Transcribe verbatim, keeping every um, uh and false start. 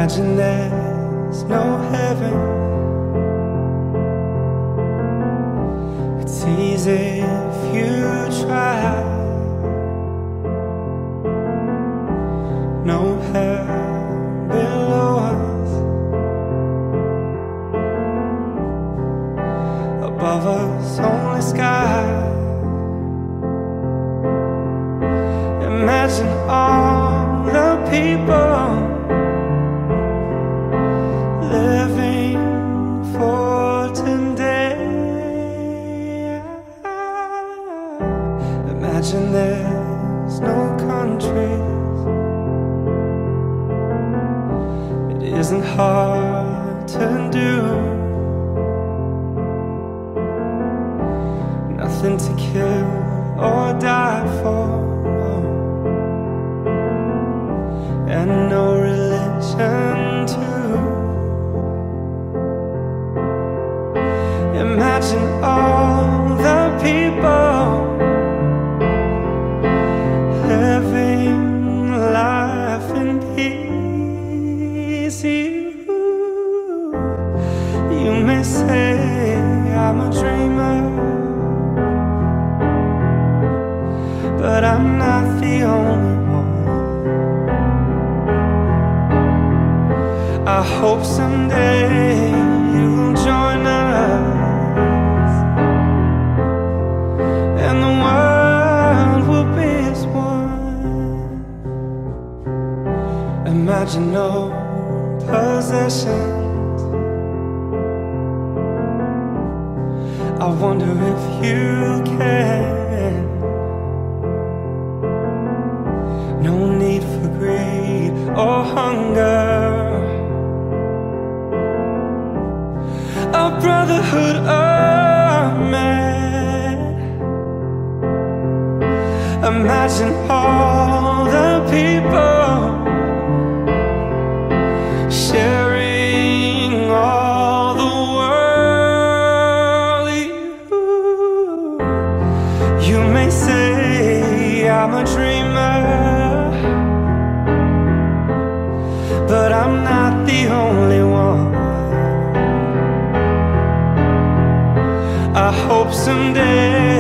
Imagine there's no heaven. It's easy if you try. No hell below us, above us only sky. Imagine all the people living for today. Imagine there's no countries. It isn't hard to do. Nothing to kill or die for, and no religion too. Imagine all the people living life in peace. You, you may say I'm a dreamer, but I'm not the only one. I hope someday you'll join us, and the world will be as one. Imagine no possessions. I wonder if you can. No need for greed or hunger. A brotherhood of man. Imagine all the people sharing all the world. You, you may say I'm a dreamer, but I'm not the only one. I hope someday